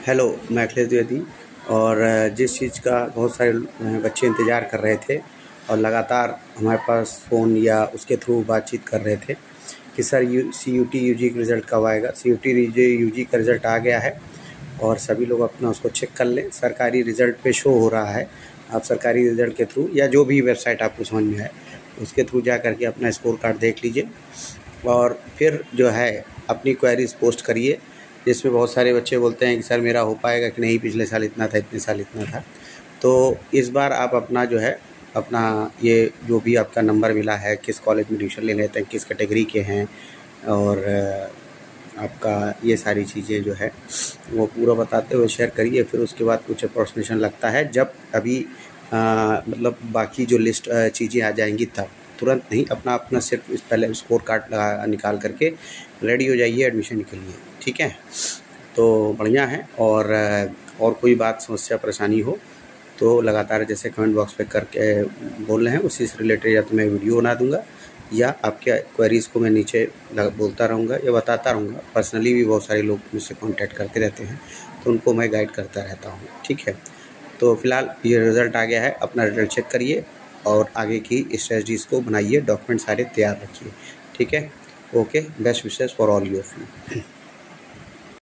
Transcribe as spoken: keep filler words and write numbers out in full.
Hello, मैं अखिलेश द्विवेदी। और जिस चीज़ का बहुत सारे बच्चे इंतज़ार कर रहे थे और लगातार हमारे पास फ़ोन या उसके थ्रू बातचीत कर रहे थे कि sir U C U T U G का रिज़ल्ट कब आएगा। C U T U G का रिज़ल्ट आ गया है और सभी लोग अपना उसको चेक कर लें। सरकारी रिज़ल्ट पे शो हो रहा है। आप सरकारी रिज़ल्ट के थ्रू या जो भी वेबसाइट आपको समझ में है उसके थ्रू जा कर के अपना स्कोर कार्ड देख लीजिए और फिर जो है अपनी क्वेरीज़ पोस्ट करिए, जिसमें बहुत सारे बच्चे बोलते हैं कि सर मेरा हो पाएगा कि नहीं, पिछले साल इतना था, इतने साल इतना था। तो इस बार आप अपना जो है अपना ये जो भी आपका नंबर मिला है, किस कॉलेज में एडमिशन ले लेते हैं, किस कैटेगरी के हैं, और आपका ये सारी चीज़ें जो है वो पूरा बताते हुए शेयर करिए। फिर उसके बाद कुछ अप्रोक्सीमेशन लगता है जब अभी आ, मतलब बाकी जो लिस्ट चीज़ें आ जाएंगी तब, तुरंत नहीं। अपना अपना सिर्फ इस पहले स्कोर कार्ड लगा निकाल करके रेडी हो जाइए एडमिशन के लिए, ठीक है। तो बढ़िया है। और और कोई बात, समस्या, परेशानी हो तो लगातार जैसे कमेंट बॉक्स पे करके बोल रहे हैं उसी से रिलेटेड या तो मैं वीडियो बना दूंगा या आपके क्वेरीज़ को मैं नीचे बोलता रहूँगा या बताता रहूँगा। पर्सनली भी बहुत सारे लोग मुझसे कांटेक्ट करते रहते हैं तो उनको मैं गाइड करता रहता हूँ, ठीक है। तो फिलहाल ये रिज़ल्ट आ गया है, अपना रिज़ल्ट चेक करिए और आगे की स्ट्रेटजीज़ को बनाइए, डॉक्यूमेंट सारे तैयार रखिए, ठीक है। Okay, best wishes for all your you.